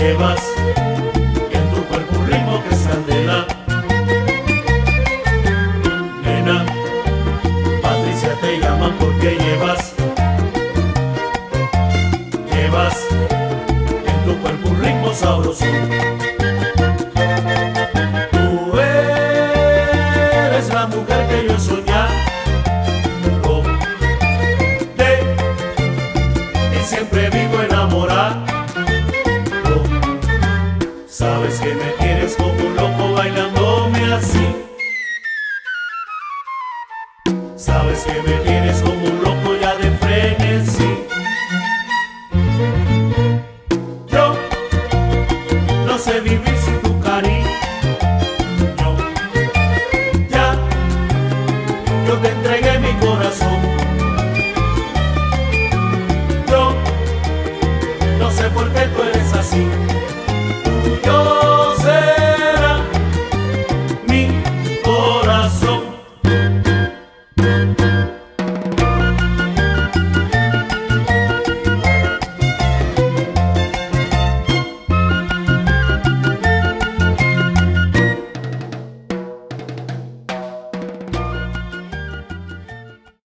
llevas en tu cuerpo un ritmo que es candela. Nena, Patricia te llaman porque llevas en tu cuerpo un ritmo sabroso. Tú eres la mujer que yo he soñado y siempre vivo enamorado. Sabes que me tienes como un loco bailándome así. Sabes que me